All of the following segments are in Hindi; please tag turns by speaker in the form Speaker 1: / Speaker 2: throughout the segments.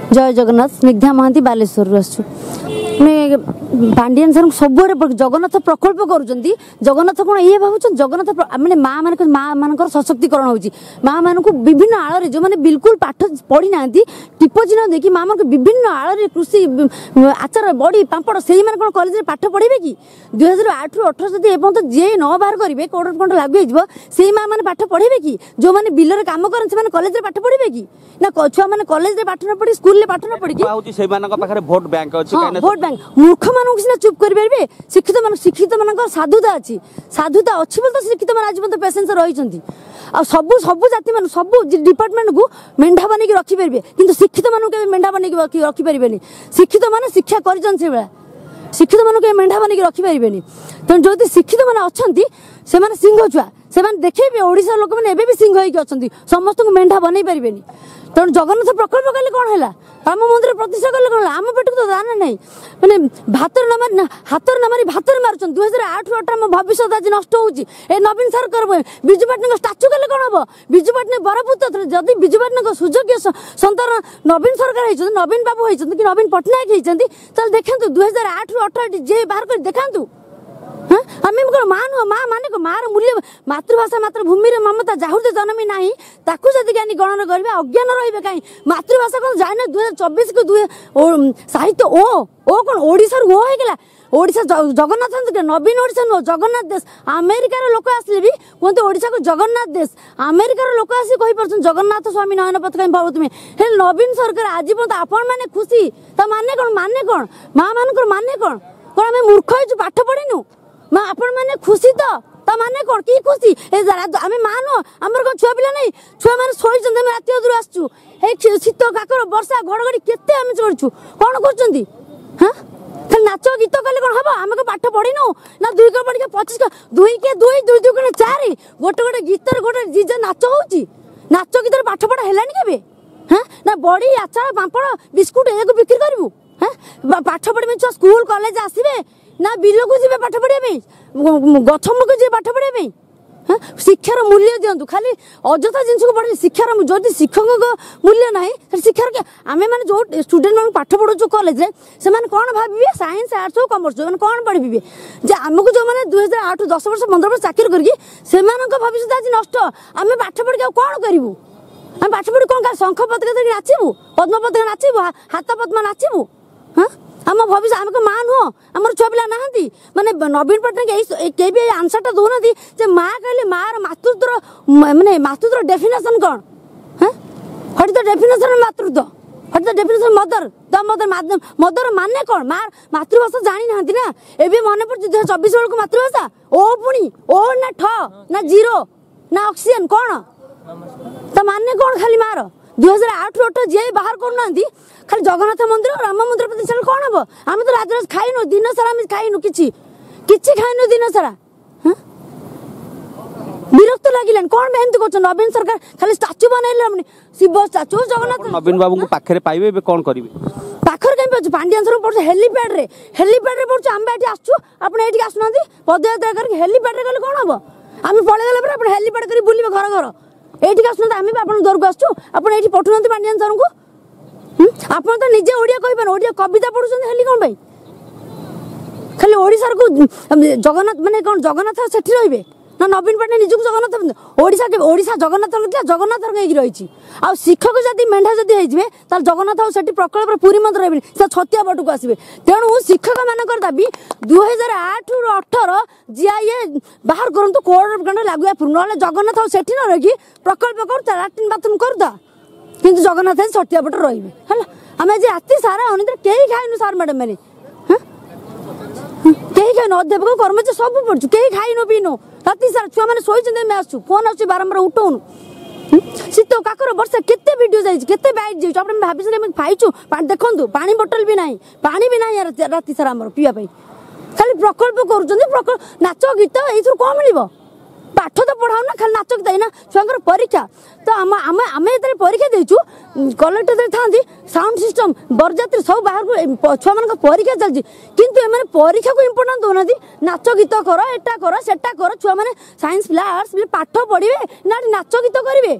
Speaker 1: जय जगन्नाथ स्निग्धा महांती बालेश्वर आसु पांडियान सर सब जगन्नाथ प्रकल्प कर जगन्नाथ कौन ये भाव जगन्नाथ माने माँ मान सशक्तिकरण होची माँ मान विभिन्न आड़ जो मैंने बिल्कुल पाठ पढ़ी ना टीप चिन्ह देखिए माँ मान विभिन्न आड़ कृषि आचार बड़ी पापड़ से कौन कॉलेज पाठ पढ़े कि 2008 ରୁ 18 जदि एवं जे न बाहर करेंगे कोर्ट कंट लागू हो माँ मैंने पाठ पढ़े कि जो मैंने बिलर काम करते कॉलेज में पाठ पढ़े कि ना छुआ मैंने कॉलेज में पाठ न पढ़ी स्कूल पाठ न पढ़ी
Speaker 2: भोट बैंक
Speaker 1: भोट बैंक मूर्ख मान सीना चुप करेंगे शिक्षित मान साधुता अच्छी बोलते तो शिक्षित मान आज पेसेंस रही सब सब जाति मान सब डिपार्टमेंट को मेढ़ा बनई रखिपारे कि शिक्षित मान मेढ़ा बनई रखिपारे शिक्षित मान शिक्षा कर शिक्षित मान मेढ़ा बनई रखिपारे तेणु जो शिक्षित मैंने अच्छा से सिंह छुआ से देखे ओडिशा लोक मैंने सिंह होती समस्त मेढ़ा बनई पारे तेणु जगन्नाथ प्रकल्प कले कौन है राम मंदिर प्रतिष्ठा कले कौन आम पेट को तो दाना नहीं मैंने हाथ न मारी भात मार्च 2008 ରୁ 18 भविष्य आज नष्ट होची नवीन सरकार विजु पाटनी स्टाच्यू कले कौन हम विजु पाटनी बरपुत्र थे जदि विजु पाटनी सुयोग्य सन्तान नवीन सरकार होती नवीन बाबू होती कि नवीन पट्टनायक होती देखु 2008 ରୁ 18 जे बाहर कर देखा आम मान माँ माने मार मूल्य मातृभाषा मातृभूमि ममता जाहृदय जनमी ना ताकू जदि ज्ञानी गणन करेंगे अज्ञान रे कहीं मातृभाषा कौन जाए 2024 को साहित्य ओ कौन ओडिशा ओ होगा ओडिशा जगन्नाथ नवीन ओडिशा नुह जगन्नाथ देश अमेरिकार लोक आसले भी कहते ओडिशा को जगन्नाथ देश अमेरिकार लोक आसी कही पार्छ जगन्नाथ स्वामी नयन पथ कहीं भाव तुम्हें हे नवीन सरकार आज पर्यटन आपण मैंने खुशी तो माने कौन माँ मान माने कौन आम मूर्ख हो पाठ पढ़ीनु माँ आपण मैंने खुशी तो माने कौन की खुशी आम माँ नुह आमर कौन छुआ पिला नहीं छुआ मैंने शोचते आम राति अधूर आसचु शीत काकर वर्षा घड़घड़ी केते आम चढ़ु कौन कर हाँ खाली नाच गीत कले कौन हम आम को पाठ पढ़ीनु ना 2 को पढ़ी 25 2 के 2 2 2 गुणे 4 गोटे गोटे गीत गोटे जीजे नाच होची नाच गीत पाठ पढ़ा हेलानी केबे हाँ ना बड़ी आचार पापड़ बिस्कुट एक बिक्री करू हाँ पाठ पढ़े छुआ स्कूल कॉलेज आसवे ना बिल को जी पाठ पढ़ाई गछमूल को जी पाठ पढ़ाई हाँ शिक्षार मूल्य दिंतु खाली अजथा जिन को पढ़े शिक्षार जो शिक्षक मूल्य ना शिक्षार के आम मैंने जो स्टूडेंट मान पाठ पढ़ु कॉलेज से कौन भावे साइंस आर्ट्स और कमर्स मैंने कौन पढ़े जे आमको जो मैंने 2008 10 वर्ष 15 वर्ष चाकरी करके भविष्य आज नष्ट आम पाठ पढ़ी कौन करूँ आम पाठ पढ़ी कौन शंख पताका नाचबू पद्म पताका नाचबू हाथ पद्म नाचबू हाँ आम भविष्य आम को माँ नुह आम छुआ पिला ना माने नवीन पट्टनायक के आंसर टा दौना जे माँ कहले मार मातृत्व माने मातृत्व डेफिनेशन कौन हाँ हट द डेफिनेशन मातृत्व हट the definition mother the mother mother माने कौन मार मातृभाषा जानी ना एबे मन पड़ 2024 बेलू मातृभाषा ओ पुणी ओ ना ठ ना जीरो ना ऑक्सीजन कौन तो माने कौन खाली मार 2008 ରୁ 18 जे बाहर करना खाली जगन्नाथ मंदिर राम मंदिर प्रतिष्ठा कौन हम आम तो राजराज खाइनु दिन सारा खाइनु कि खाइनु दिन सारा विरक्त लगे कौन एमती कर नवीन सरकार खाली स्टाच्यू बनइले शिव स्टाच्यू जगन्नाथ
Speaker 2: नवीन बाबू को पाखरे पाइबे कौन करिवे
Speaker 1: पाखर कहीं पाच पांडियान सर पड़ हेलीपैड रे पड़ आम ये आसु आप ये आसुना पदयात्रा करके हेलीपैड रे गले कौन हम आम पलि गला पर हेलीपैड कर बुलवे घर घर ये आसुना आम भी आप दौर को आसु आप पठुना पांडियान सर को आप तो निजे ओडिया कहीपर ओडिया कविता पढ़ुं हेली कौन भाई खाली ओडिशा को जगन्नाथ माने कौन जगन्नाथ सेठी रहिबे ना नवीन पट्टनायक निजुक जगन्नाथ ओडिशा जगन्नाथ जगन्नाथ रही आ शिक्षक जदि मेढ़ा जदि होते जगन्नाथ सेठी प्रकल्प पूरी मंत्र रही से छतिया पटू को आसवे तेणु शिक्षक मान दाबी 2008 ରୁ 18 जीआईए बाहर करूँ कोर्ट कंड लागू पूर्ण ना जगन्नाथ सेठी न रही प्रकल्प कर लाट्रिन बाथरूम कर किंतु जगन्नाथ छटिया पट रही है आम आज राति सारा अनिद्रा कहीं खाइनु सार मैडम मैंने कहीं खाइन अध्यापक कर्मचारी सब पढ़ु कहीं खाइनु पीनु राति सारा छुआ मैंने शोचते आसु फोन आस बारंबार उठाऊनु शीत काकर वर्षा केते वीडियो जाते बैठ जाइए आप भाई खाइचु देखु पानी बोतल भी ना राति सारा आम पीवा खाली प्रकल्प कर नाच गीत ये कौन मिल पाठ तो पढ़ाऊ ना खाली नाच गीत ना छुआ परीक्षा तो आम ये परीक्षा देचु कलेक्टर था साउंड सिस्टम बरजात्री सब बाहर को छुआ मान परीक्षा चलती किंतु एम परीक्षा को इम्पोर्टान्स दौना नाच गीत कर एटा कर सेटा कर छुआ मैंने साइंस पिला आर्ट्स पिला पाठ पढ़े ना नाच गीत करेंगे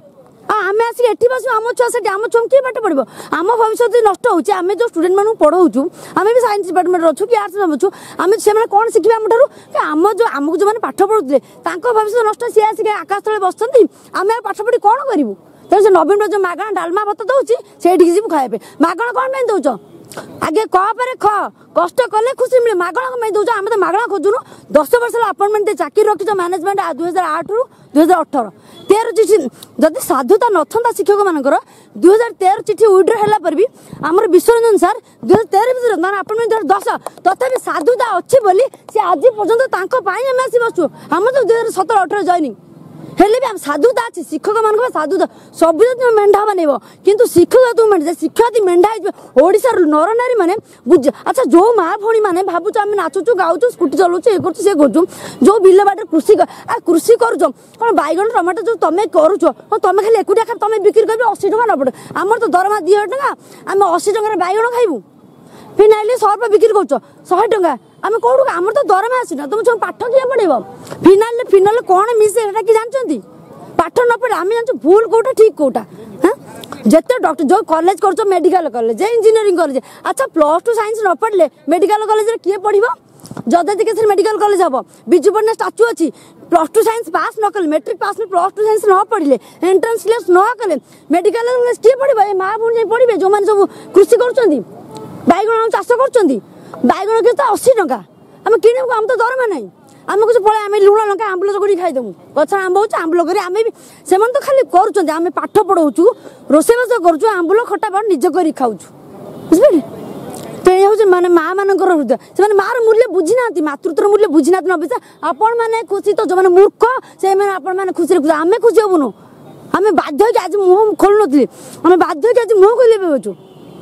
Speaker 1: आम आसिक एटी बस आम छुआ से आम छुआ किए पाठ पढ़ो आम भविष्य नष्ट होची आम जो स्टूडेंट मानू पढ़ाऊँ आम भी साइंस डिपार्टमेंट अच्छु कि आर्ट्स अच्छु आम से कौन शिखे आम ठार आम जो आमको जो मैंने पाठ पढ़ुते भविष्य नष्ट सी आसिक आकाश तले बसती आम पाठ पढ़ी कौन करूँ तेज से नवीन जो मागणा डालमा भात दौर से जी खाइबे मागणा कौन पे दौच आगे कह ख कष्ट कले खुशी मिले मागणा कम दौच आम तो मागणा खोजुनु 10 वर्ष अपॉइंटमेंट चाकरी रखी मैनेजमेंट 2008 रु 2018 13 चिठी जदि साधुता नथा शिक्षक मानकर 2013 चिठी विड्र है पर भी आमर विश्वरंजन सार 2013 अपॉइंटमेंट 10 तथापि साधुता अच्छी बोली से आज पर्यंत आम आसी बसु आम तो 2017-18 जॉइनिंग हेले भी साधुता अच्छी शिक्षक मान साधुता सब तुम मेढ़ा बनब किंतु शिक्षक तुम मेढ़ शिक्षार्थी मेढ़ा ओडार नर नारी मैंने बुझ अच्छा जो माँ भौणी मैंने भावुँ आम नाचुचु गाँचु स्कूटी चलाऊ ये कर करूँ जो बिल बाटे कृषि करुच कौन बैगन टमाटो जो तुम करुच तुम खाली एकुटिया खा तुम बिक्री कर 80 टका न पड़े आमर तो दरमा 2 टका आम 80 टकर बैगन खाइबू फिनाइल 100 रुपये बिक्री कर 100 टका आम कौन आमर तो दरमा आसीना तुम सब पाठ किए पड़ेब फिनाइल कौन मिसे कि जानते पाठ न पढ़े आम जानते भूल कौटा ठीक कौटा हाँ जिते डॉक्टर जो कॉलेज कर मेडिकल कॉलेज इंजीनियरिंग कॉलेज अच्छा +2 साइंस न पढ़ले मेडिकल कॉलेज किए पढ़ जदि केस मेडिकल कॉलेज हम विजु पट्टनायक स्टाच्यू अच्छी +2 साइंस पास न कले मेट्रिक पास में +2 साइंस न पढ़ले एंट्रेंस क्लास न कले मेडिकल कॉलेज किए पढ़े माँ भूमि पढ़े जो मैंने सब कृषि कर बैगन चाष कर बैगन के 80 टका आम किणु आम तो दरमा ना आम कुछ पड़े आम लुण लंका आंबुल चकड़ी खाईदेमु गच आंब हो आंबुल कर आम भी से तो खाली कर आम पाठ पढ़ाऊँ रोषेबास करुँ आंबुल खटा पाठ निज कर खाऊ बुझे तो ये हूँ माने माँ मान हृदय से मार मूल्य बुझी ना मातृत्व मूल्य बुझी ना नबिसा आपण मैंने खुशी तो जो मैंने मूर्ख से मैंने खुशी रखुच आम खुशी हेबुनु आम बाध्य आज मुह खोलु नी आम बाध्य आज मुह खोल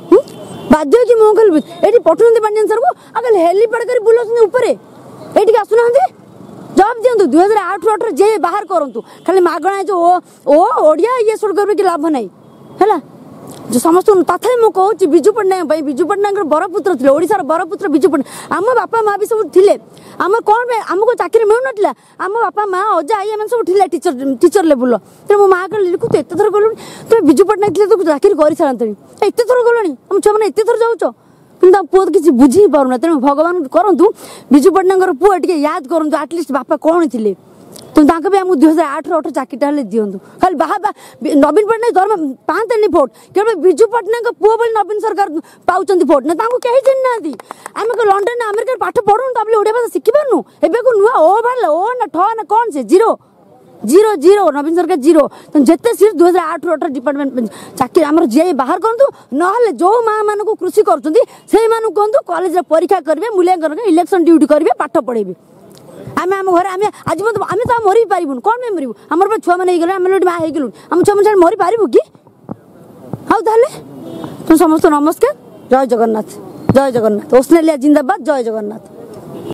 Speaker 1: बाध्य कि मुह खोल ये पठुना पांडियन सर को आगे हेलीपैड कर बुलाऊँ ये आसुना जब दिंतु 2008-18 जे बाहर करूँ खाली मागणा जो ओडिया ये सब कर लाभ ना है जो समस्त तथा मुझे विजु पट्टनायक विजु पट्टनायक बरपुत्र थे ओडार बरपुत्र विजु पट्टनायक आम बापा माँ भी सब थे आम कौन आमको चाकरी मिलू ना आम बापा माँ अजा आई एम सब थे टीचर लेवल तेनाली मो माँ कहली तू एत थर गलु तुम विजु पट्टनायक थे तो चाकरी कर सारे एत थर गलु आम छुआ मैंने एत थर जाऊच कि पुआ तो किसी बुझी पारना तेणु भगवान करूँ विजु पट्टनायक पुआ टे याद करूँ आटलिस्ट बापा कौन थे तुम भी आम 2008-18 चाकरी दिंतु खाली नवीन पट्टनायक दरमा पाते भोट केवल विजु पट्टनायक पुआ बोली नवीन सरकार पाँच भोट ना कहीं चिन्ह ना आम लंडन अमेरिका पाठ पढ़ू ताप ओडिया भाषा शिखिपारनु एवं नुआ ओ बाहर ओ ना ठ ना कौन से 0 नवीन सरकार 0 जिते सीट 2008-18 डिपार्टमेंट चाकरी आम जे बाहर करूँ ना जो माँ मान कृषि करूँ कहतु कॉलेज परीक्षा करेंगे मूल्यांकन इलेक्शन ड्यूटी करेंगे पाठ पढ़ेबे आम आम घर आम आज आम तो मरी पारूँ कौन में मरु आम छुआ मैंने आम माँ हो आम छुआ मैंने मरी पारू कि हाँ तुम समस्त नमस्कार जय जगन्नाथ ऑस्ट्रेलिया जिंदाबाद जय जगन्नाथ।